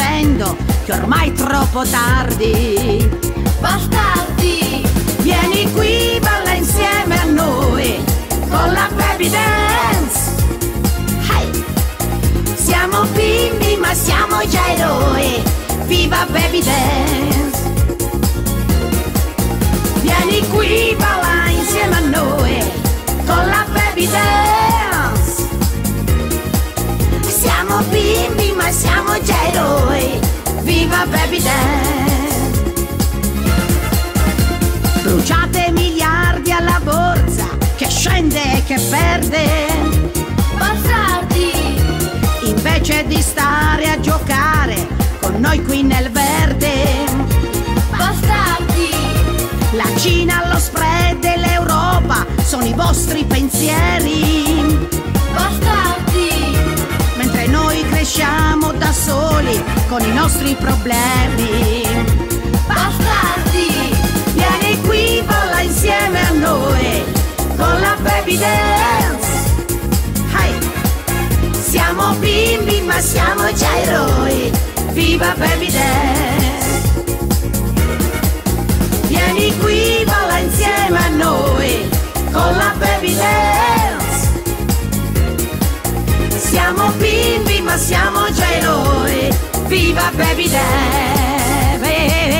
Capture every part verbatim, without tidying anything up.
dicendo che ormai è troppo tardi. Bastardi! Vieni qui, balla insieme a noi con la baby dance. Hey! Siamo bimbi ma siamo già eroi. Viva baby dance! Vieni qui, balla insieme a noi con la baby dance. Siamo bimbi ma siamo già eroi. Viva baby dance! Bruciate miliardi alla borsa che scende e che perde. Bastardi! Invece di stare a giocare con noi qui nel verde. Bastardi! La Cina, lo spread e l'Europa sono i vostri pensieri. Bastardi! Mentre noi cresciamo da soli con i nostri problemi. Bastardi! Vieni qui, balla insieme a noi con la baby dance. Hey! Siamo bimbi ma siamo già eroi. Viva baby dance! Vieni qui, balla insieme a noi con la baby dance. Siamo bimbi ma siamo già eroi. Viva baby dance!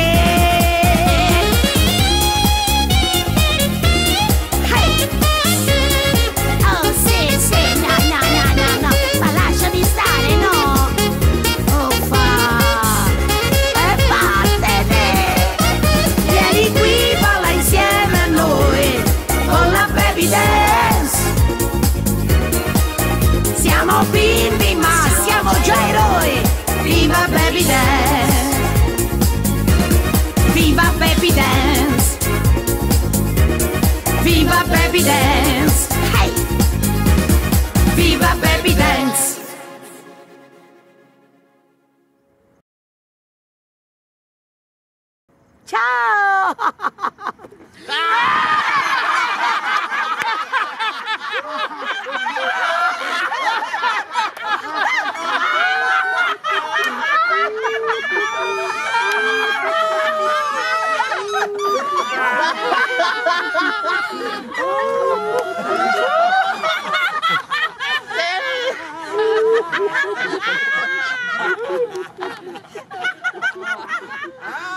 Siamo bimbi ma siamo già eroi. Viva baby dance! Viva baby dance! Viva baby dance! Hey! Viva baby dance! Ciao! Ah!